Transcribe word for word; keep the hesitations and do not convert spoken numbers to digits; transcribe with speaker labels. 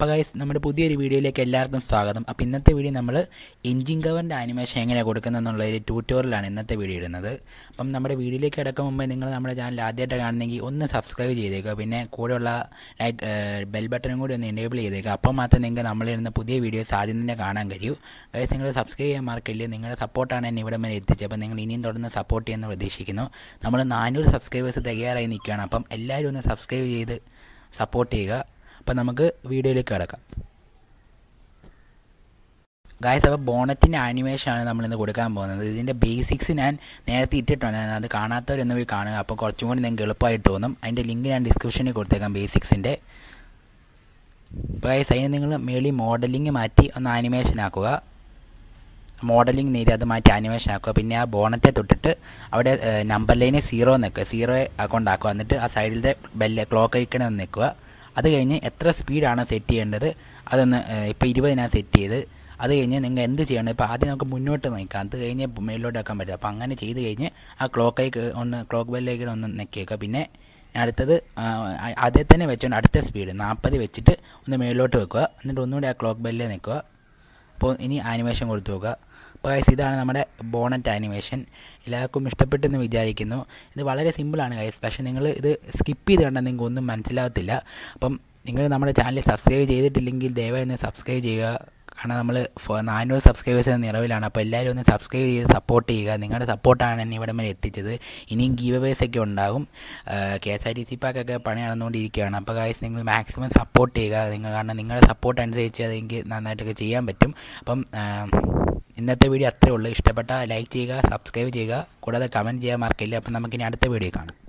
Speaker 1: അപ്പോൾ ഗൈസ് നമ്മുടെ പുതിയൊരു വീഡിയോയിലേക്ക് എല്ലാവർക്കും സ്വാഗതം. അപ്പോൾ ഇന്നത്തെ വീഡിയോ നമ്മൾ എൻജിൻ കവറിൻ്റെ ആനിമേഷൻ എങ്ങനെ കൊടുക്കുന്നതെന്നുള്ള ഒരു ട്യൂട്ടോറിയലാണ് ഇന്നത്തെ വീഡിയോ ഇടുന്നത്. അപ്പം നമ്മുടെ വീഡിയോയിലേക്ക് കിടക്കും മുമ്പ് നിങ്ങൾ നമ്മുടെ ചാനൽ ആദ്യമായിട്ട് കാണുന്നെങ്കിൽ ഒന്ന് സബ്സ്ക്രൈബ് ചെയ്തേക്കുക, പിന്നെ കൂടെയുള്ള ലൈക്ക് ബെൽ ബട്ടണും കൂടി ഒന്ന് എനേബിൾ ചെയ്തേക്കുക. അപ്പോൾ മാത്രമേ നിങ്ങൾക്ക് നമ്മളിരുന്ന പുതിയ വീഡിയോസ് ആദ്യം തന്നെ കാണാൻ കഴിയൂ. ഗൈസ് നിങ്ങൾ സബ്സ്ക്രൈബ് ചെയ്യാൻ മറക്കില്ല. നിങ്ങളുടെ സപ്പോർട്ടാണ് എന്നെ ഇവിടെ വരെ എത്തിച്ചത്. അപ്പോൾ നിങ്ങൾ ഇനിയും തുടർന്ന് സപ്പോർട്ട് ചെയ്യുമെന്ന് പ്രതീക്ഷിക്കുന്നു. നമ്മൾ നാനൂറ് സബ്സ്ക്രൈബേഴ്സ് തയ്യാറായി നിൽക്കുകയാണ്. അപ്പം എല്ലാവരും ഒന്ന് സബ്സ്ക്രൈബ് ചെയ്ത് സപ്പോർട്ട് ചെയ്യുക. അപ്പോൾ നമുക്ക് വീഡിയോയിലേക്ക് കിടക്കാം. ഗായ്സ്, അപ്പോൾ ബോണറ്റിൻ്റെ ആനിമേഷനാണ് നമ്മളിന്ന് കൊടുക്കാൻ പോകുന്നത്. ഇതിൻ്റെ ബേസിക്സ് ഞാൻ നേരത്തെ ഇട്ടിട്ടുണ്ട്, അത് കാണാത്തവരൊന്ന് പോയി കാണുക. അപ്പോൾ കുറച്ചും കൂടി നിങ്ങൾക്ക് എളുപ്പമായിട്ട് തോന്നും. അതിൻ്റെ ലിങ്ക് ഞാൻ ഡിസ്ക്രിപ്ഷനിൽ കൊടുത്തേക്കാം ബേസിക്സിൻ്റെ. അപ്പോൾ ഗായ്സ്, അതിന് നിങ്ങൾ മേളിൽ മോഡലിംഗ് മാറ്റി ഒന്ന് ആനിമേഷൻ ആക്കുക. മോഡലിംഗ് നേരി അത് മാറ്റി ആനിമേഷൻ ആക്കുക. പിന്നെ ആ ബോണറ്റെ തൊട്ടിട്ട് അവിടെ നമ്പർ ലൈന് സീറോ നിൽക്കുക, സീറോ അക്കൗണ്ട് ആക്കുക. എന്നിട്ട് ആ സൈഡിലത്തെ ബെല്ല് ക്ലോക്ക് ഐക്കണെ ഒന്ന് നിൽക്കുക. അത് കഴിഞ്ഞ് എത്ര സ്പീഡാണ് സെറ്റ് ചെയ്യേണ്ടത് അതൊന്ന് ഇപ്പോൾ ഇരുപതിനാണ് സെറ്റ് ചെയ്ത്. അത് കഴിഞ്ഞ് നിങ്ങൾ എന്ത് ചെയ്യണം, ഇപ്പോൾ ആദ്യം നമുക്ക് മുന്നോട്ട് നിൽക്കാം, അത് കഴിഞ്ഞ് മേളിലോട്ട് വെക്കാൻ പറ്റും. അപ്പോൾ അങ്ങനെ ചെയ്ത് കഴിഞ്ഞ് ആ ക്ലോക്ക് ഐക്ക് ഒന്ന് ക്ലോക്ക് ബെല്ലേക്ക് ഒന്ന് നിൽക്കിയേക്കുക. പിന്നെ അടുത്തത് അതേ തന്നെ വെച്ചുകൊണ്ട് അടുത്ത സ്പീഡ് നാൽപ്പത് വെച്ചിട്ട് ഒന്ന് മേളിലോട്ട് വെക്കുക. എന്നിട്ട് ഒന്നുകൂടി ആ ക്ലോക്ക് ബെല്ലിൽ നിൽക്കുക. അപ്പോൾ ഇനി ആനിമേഷൻ കൊടുത്തു നോക്കുക. അപ്പോൾ ഗൈസ്, ഇതാണ് നമ്മുടെ ബോണറ്റ് ആനിമേഷൻ. എല്ലാവർക്കും ഇഷ്ടപ്പെട്ടെന്ന് വിചാരിക്കുന്നു. ഇത് വളരെ സിമ്പിളാണ് ഗൈസ്, പക്ഷേ നിങ്ങൾ ഇത് സ്കിപ്പ് ചെയ്ത് കണ്ടാൽ നിങ്ങൾക്ക് ഒന്നും മനസ്സിലാവത്തില്ല. അപ്പം നിങ്ങൾ നമ്മുടെ ചാനൽ സബ്സ്ക്രൈബ് ചെയ്തിട്ടില്ലെങ്കിൽ ദയവായി ഒന്ന് സബ്സ്ക്രൈബ് ചെയ്യുക. കാരണം നമ്മൾ നാനൂറ് സബ്സ്ക്രൈബേഴ്സ് നിറവിലാണ്. അപ്പോൾ എല്ലാവരും ഒന്ന് സബ്സ്ക്രൈബ് ചെയ്ത് സപ്പോർട്ട് ചെയ്യുക. നിങ്ങളുടെ സപ്പോർട്ടാണ് എന്നെ ഇവിടെ വരെ എത്തിച്ചത്. ഇനിയും ഗീവ് അവേസ് ഒക്കെ ഉണ്ടാകും. K S R T C പാക്കൊക്കെ പണി നടന്നുകൊണ്ടിരിക്കുകയാണ്. അപ്പോൾ ഗൈസ്, നിങ്ങൾ മാക്സിമം സപ്പോർട്ട് ചെയ്യുക. നിങ്ങൾ കാരണം നിങ്ങളുടെ സപ്പോർട്ട് അനുസരിച്ച് അതെനിക്ക് നന്നായിട്ടൊക്കെ ചെയ്യാൻ പറ്റും. അപ്പം ഇന്നത്തെ വീഡിയോ അത്രയേ ഉള്ളൂ. ഇഷ്ടപ്പെട്ട ലൈക്ക് ചെയ്യുക, സബ്സ്ക്രൈബ് ചെയ്യുക, കൂടാതെ കമൻറ്റ് ചെയ്യാൻ മറക്കില്ല. അപ്പം നമുക്കിനി അടുത്ത വീഡിയോ കാണാം.